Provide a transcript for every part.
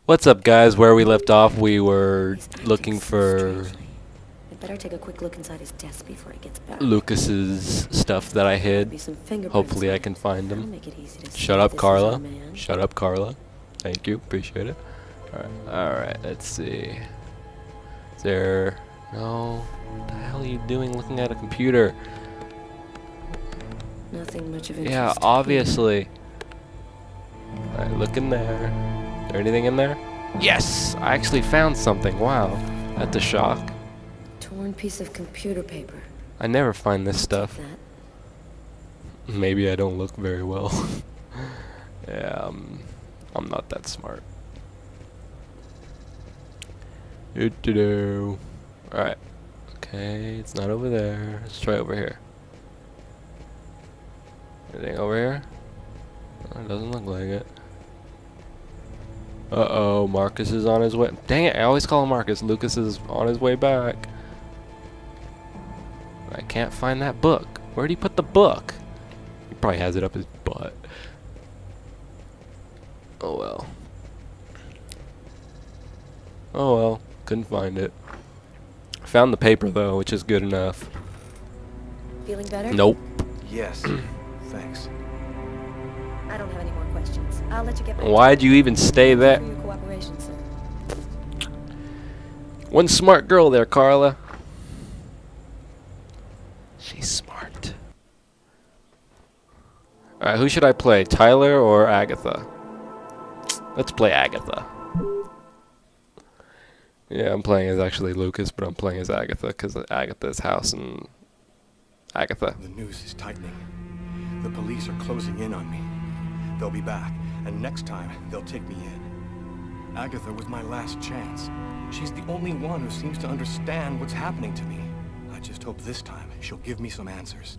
What's up, guys? Where we left off, we were looking for I better take a quick look inside his desk before he gets back. Lucas's stuff that I hid. Hopefully I can find them. Shut up, Carla. Shut up, Carla. Thank you. Appreciate it. Alright, let's see. Is there... No. What the hell are you doing looking at a computer? Nothing much of interest. Yeah, obviously. Alright, look in there. Is there anything in there? Yes! I actually found something. Wow. That's a shock. Torn piece of computer paper. I never find this stuff. That. Maybe I don't look very well. Yeah, I'm not that smart. Alright. Okay, it's not over there. Let's try over here. Anything over here? Oh, it doesn't look like it. Uh-oh, Marcus is on his way. Dang it, I always call him Marcus. Lucas is on his way back. I can't find that book. Where'd he put the book? He probably has it up his butt. Oh well. Oh well, couldn't find it. Found the paper though, which is good enough. Feeling better? Nope. Yes. Thanks. I don't have any more questions. I'll let you get back. Why'd you even stay there? For your cooperation, sir. One smart girl there, Carla. She's smart. Alright, who should I play? Tyler or Agatha? Let's play Agatha. Yeah, I'm playing as actually Lucas, but I'm playing as Agatha because Agatha's house and Agatha. The news is tightening. The police are closing in on me. They'll be back, and next time they'll take me in. Agatha was my last chance. She's the only one who seems to understand what's happening to me. I just hope this time she'll give me some answers.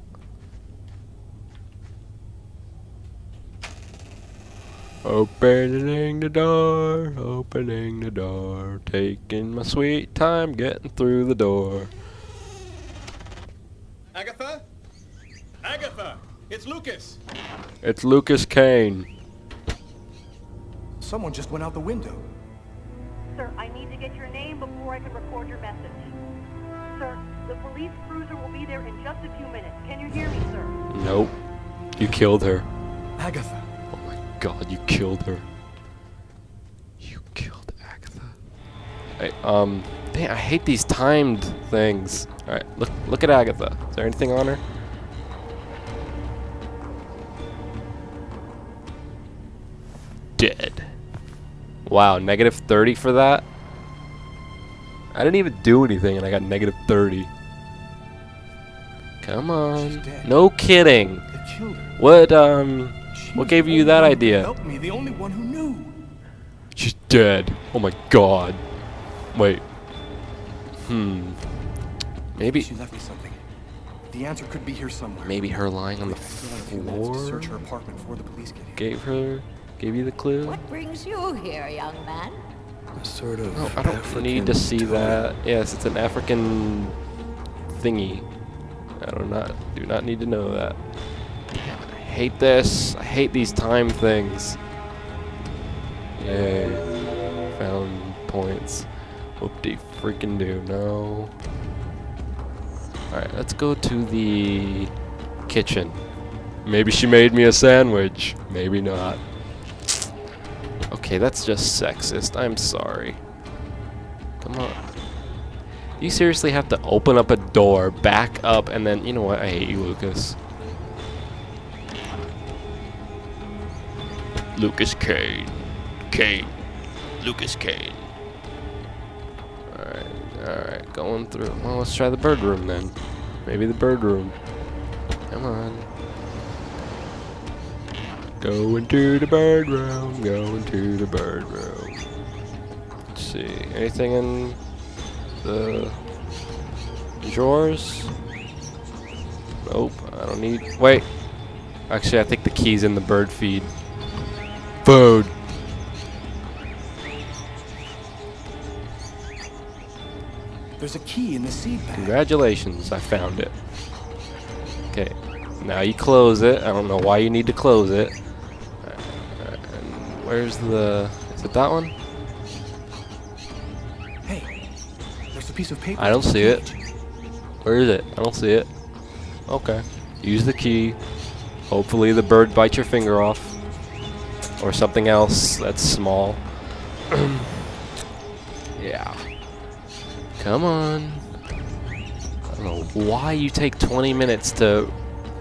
Opening the door, taking my sweet time getting through the door. Agatha? Agatha! It's Lucas! It's Lucas Kane. Someone just went out the window. Sir, I need to get your name before I can record your message. Sir, the police cruiser will be there in just a few minutes. Can you hear me, sir? Nope. You killed her. Agatha! Oh my god, you killed her. You killed Agatha. Hey, dang, I hate these timed things. Alright, look at Agatha. Is there anything on her? Dead. Wow, -30 for that? I didn't even do anything and I got -30. Come on. No kidding. They killed her. What gave you that idea? Help me, the only one who knew. She's dead. Oh my god. Wait. Maybe She left me something. The answer could be here somewhere. maybe her lying on the I still have a few minutes to floor search her apartment before the police get here. gave you the clue? What brings you here, young man? A sort of No, I don't need to see that. Yes, it's an African thingy. Do not need to know that. Damn, I hate this. I hate these time things. Yay. Found points. Whoop-de freaking do. No. Alright, let's go to the kitchen. Maybe she made me a sandwich. Maybe not. Okay, that's just sexist. I'm sorry. Come on. You seriously have to open up a door, back up, and then... You know what? I hate you, Lucas. Lucas Kane. Lucas Kane. Alright, going through. Well, let's try the bird room then. Maybe the bird room. Come on. Going to the bird room, going to the bird room. Let's see, anything in the drawers? Nope, I don't need, wait. Actually, I think the key's in the bird feed. Food. There's a key in the seed bag. Congratulations, I found it. Okay, now you close it. I don't know why you need to close it. And where's the... Is it that one? Hey, there's a piece of paper. I don't see it. Where is it? I don't see it. Okay. Use the key. Hopefully the bird bites your finger off. Or something else that's small. Yeah. Come on. I don't know why you take 20 minutes to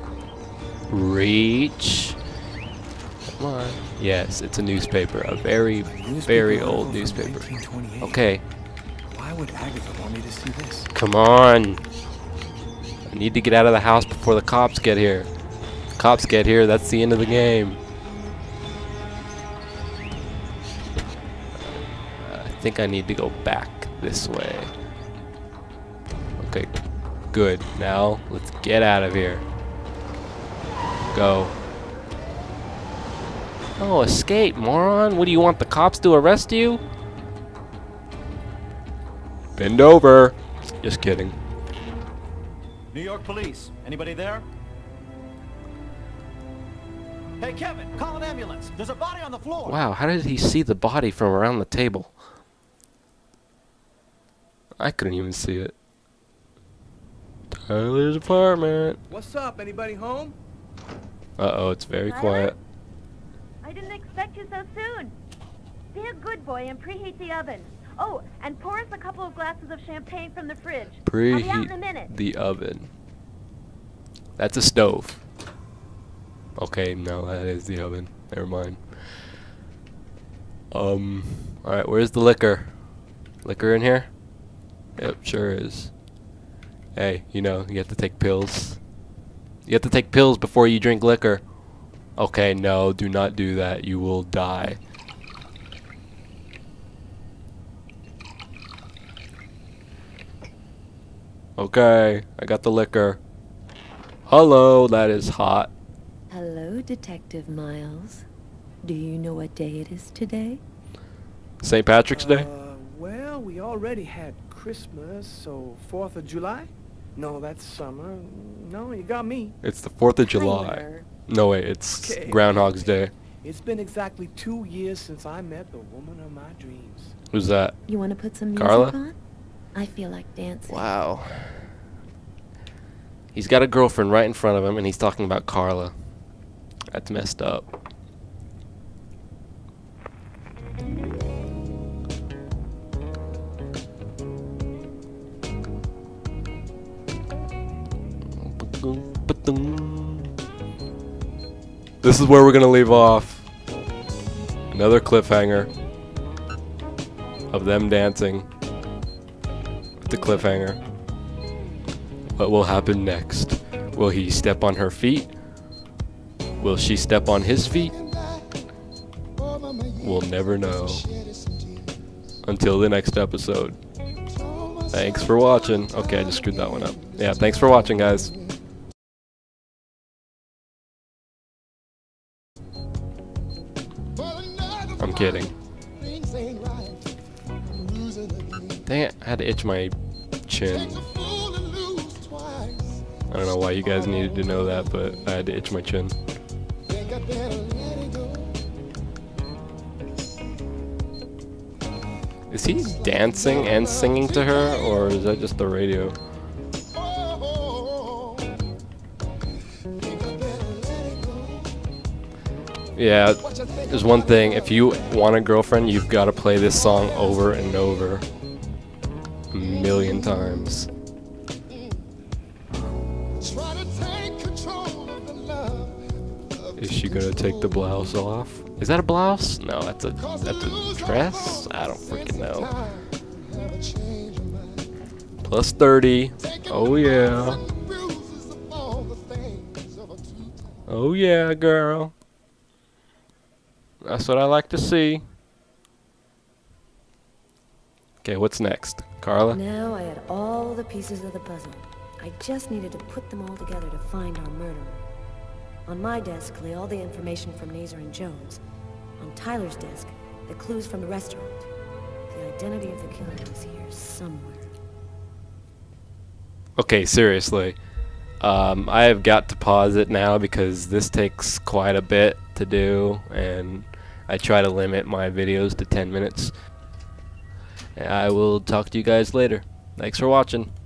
reach. Come on. Yes, it's a newspaper. A very, very old newspaper. Okay. Why would Agatha want me to see this? Come on. I need to get out of the house before the cops get here. Cops get here, that's the end of the game. I think I need to go back this way. Okay, good. Now, let's get out of here. Go. Oh, escape, moron. What do you want, the cops to arrest you? Bend over. Just kidding. New York Police. Anybody there? Hey, Kevin, call an ambulance. There's a body on the floor. Wow, how did he see the body from around the table? I couldn't even see it. Tyler's apartment. What's up? Anybody home? Uh-oh, it's very quiet. I didn't expect you so soon. Be a good boy and preheat the oven. Oh, and pour us a couple of glasses of champagne from the fridge. I'll be out in a Preheat minute. the oven. That's a stove. Okay, no, that is the oven. Never mind. Alright, where's the liquor? Liquor in here? Yep, sure is. Hey, you know, you have to take pills. You have to take pills before you drink liquor. Okay, no, do not do that. You will die. Okay, I got the liquor. Hello, that is hot. Hello, Detective Miles. Do you know what day it is today? St. Patrick's Day? Well, we already had Christmas, so 4th of July? No, that's summer. No, you got me. It's the 4th of July. Tyler. No, wait, it's Okay. Groundhog's Day. It's been exactly 2 years since I met the woman of my dreams. Who's that? You want to put some music Carla? on? I feel like dancing. Wow. He's got a girlfriend right in front of him, and he's talking about Carla. That's messed up. This is where we're gonna leave off. Another cliffhanger of them dancing. With the cliffhanger. What will happen next? Will he step on her feet? Will she step on his feet? We'll never know. Until the next episode. Thanks for watching. Okay, I just screwed that one up. Yeah, thanks for watching, guys. I'm kidding. Dang it, I had to itch my chin. I don't know why you guys needed to know that, but I had to itch my chin. Is he dancing and singing to her, or is that just the radio? Yeah, there's one thing. If you want a girlfriend, you've got to play this song over and over. A million times. Is she gonna take the blouse off? Is that a blouse? No, that's a dress? I don't freaking know. Plus 30. Oh yeah. Oh yeah, girl. That's what I like to see. Okay, what's next? Carla? Now I had all the pieces of the puzzle. I just needed to put them all together to find our murderer. On my desk lay all the information from Nazer and Jones. On Tyler's desk, the clues from the restaurant. The identity of the killer was here somewhere. Okay, seriously. I have got to pause it now because this takes quite a bit to do, and I try to limit my videos to 10 minutes. I will talk to you guys later. Thanks for watching.